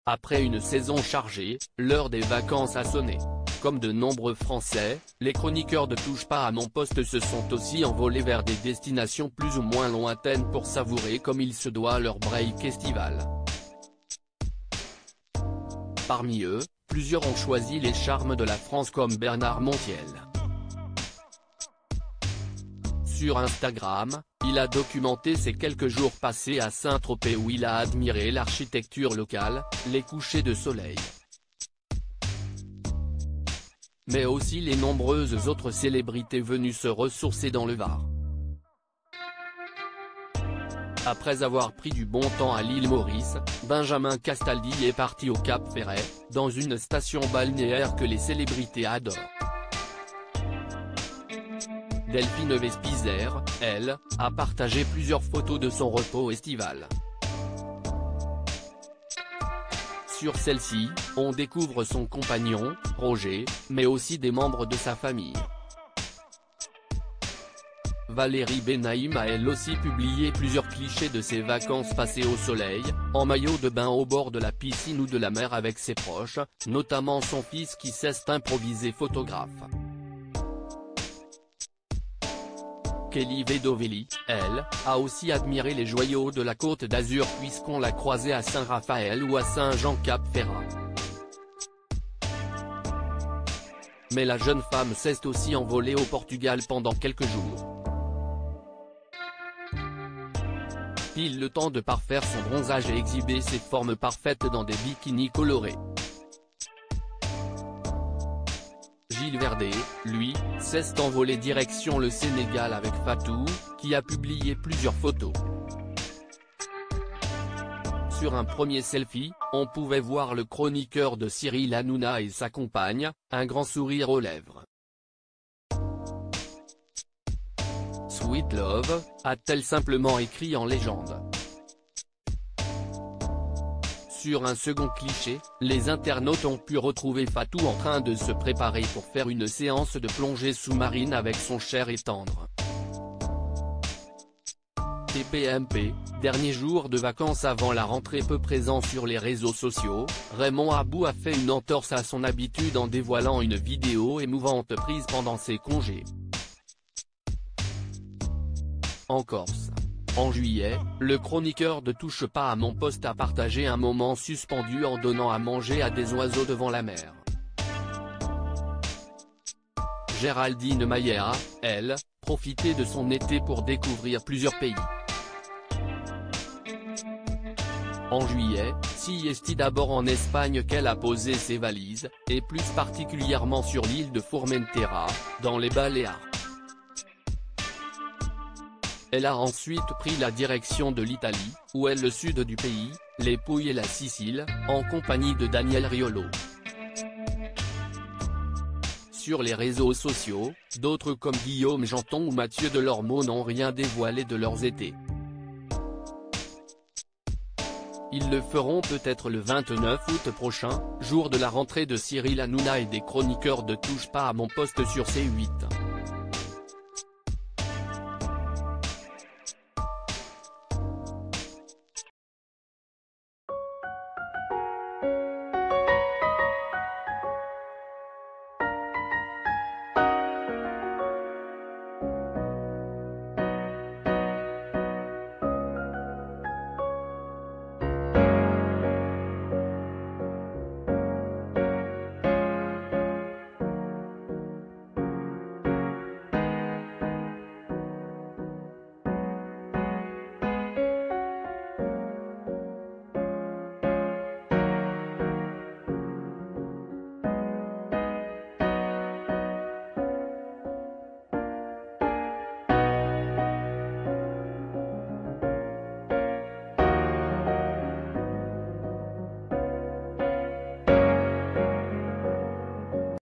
Après une saison chargée, l'heure des vacances a sonné. Comme de nombreux Français, les chroniqueurs de Touche pas à mon poste se sont aussi envolés vers des destinations plus ou moins lointaines pour savourer comme il se doit leur break estival. Parmi eux, plusieurs ont choisi les charmes de la France comme Bernard Montiel. Sur Instagram, il a documenté ses quelques jours passés à Saint-Tropez où il a admiré l'architecture locale, les couchers de soleil, mais aussi les nombreuses autres célébrités venues se ressourcer dans le Var. Après avoir pris du bon temps à l'île Maurice, Benjamin Castaldi est parti au Cap Ferret, dans une station balnéaire que les célébrités adorent. Delphine Vespizer, elle, a partagé plusieurs photos de son repos estival. Sur celle-ci, on découvre son compagnon, Roger, mais aussi des membres de sa famille. Valérie Benaïm a elle aussi publié plusieurs clichés de ses vacances passées au soleil, en maillot de bain au bord de la piscine ou de la mer avec ses proches, notamment son fils qui s'est improvisé photographe. Kelly Vedovelli, elle, a aussi admiré les joyaux de la Côte d'Azur puisqu'on l'a croisée à Saint-Raphaël ou à Saint-Jean-Cap-Ferrat. Mais la jeune femme s'est aussi envolée au Portugal pendant quelques jours. Pile le temps de parfaire son bronzage et exhiber ses formes parfaites dans des bikinis colorés. Gilles Verdé, lui, s'est envolé direction le Sénégal avec Fatou, qui a publié plusieurs photos. Sur un premier selfie, on pouvait voir le chroniqueur de Cyril Hanouna et sa compagne, un grand sourire aux lèvres. Sweet Love, a-t-elle simplement écrit en légende. Sur un second cliché, les internautes ont pu retrouver Fatou en train de se préparer pour faire une séance de plongée sous-marine avec son cher et tendre. TPMP, dernier jour de vacances avant la rentrée peu présent sur les réseaux sociaux, Raymond Abou a fait une entorse à son habitude en dévoilant une vidéo émouvante prise pendant ses congés. En Corse. En juillet, le chroniqueur de Touche pas à mon poste a partagé un moment suspendu en donnant à manger à des oiseaux devant la mer. Géraldine Maillet a, elle, profité de son été pour découvrir plusieurs pays. En juillet, c'est d'abord en Espagne qu'elle a posé ses valises, et plus particulièrement sur l'île de Formentera, dans les Baléares. Elle a ensuite pris la direction de l'Italie, où est le sud du pays, les Pouilles et la Sicile, en compagnie de Daniel Riolo. Sur les réseaux sociaux, d'autres comme Guillaume Janton ou Mathieu Delormeau n'ont rien dévoilé de leurs étés. Ils le feront peut-être le 29 août prochain, jour de la rentrée de Cyril Hanouna et des chroniqueurs de Touche pas à mon poste sur C8.